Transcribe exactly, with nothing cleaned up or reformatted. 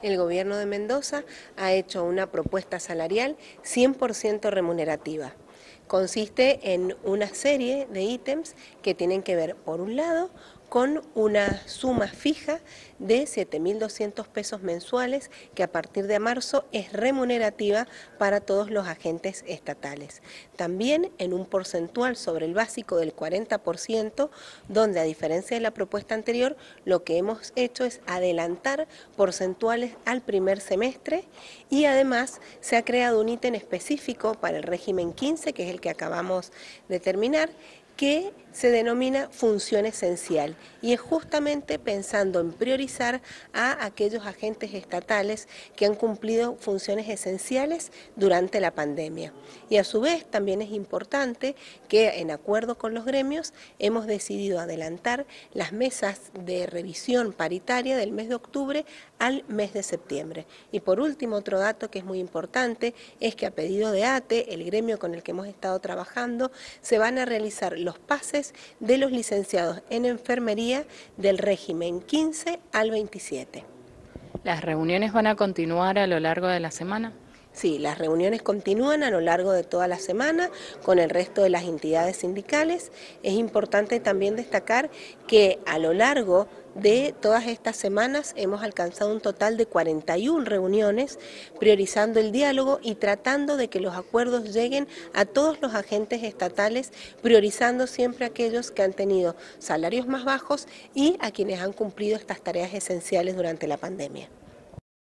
El gobierno de Mendoza ha hecho una propuesta salarial cien por ciento remunerativa. Consiste en una serie de ítems que tienen que ver, por un lado, con una suma fija de siete mil doscientos pesos mensuales que a partir de marzo es remunerativa para todos los agentes estatales. También en un porcentual sobre el básico del cuarenta por ciento, donde a diferencia de la propuesta anterior, lo que hemos hecho es adelantar porcentuales al primer semestre y además se ha creado un ítem específico para el régimen quince, que es el que acabamos de terminar, que se denomina función esencial y es justamente pensando en priorizar a aquellos agentes estatales que han cumplido funciones esenciales durante la pandemia. Y a su vez también es importante que en acuerdo con los gremios hemos decidido adelantar las mesas de revisión paritaria del mes de octubre al mes de septiembre. Y por último, otro dato que es muy importante es que a pedido de A T E, el gremio con el que hemos estado trabajando, se van a realizar los pases de los licenciados en enfermería del régimen quince al veintisiete. ¿Las reuniones van a continuar a lo largo de la semana? Sí, las reuniones continúan a lo largo de toda la semana con el resto de las entidades sindicales. Es importante también destacar que a lo largo de todas estas semanas hemos alcanzado un total de cuarenta y una reuniones, priorizando el diálogo y tratando de que los acuerdos lleguen a todos los agentes estatales, priorizando siempre a aquellos que han tenido salarios más bajos y a quienes han cumplido estas tareas esenciales durante la pandemia.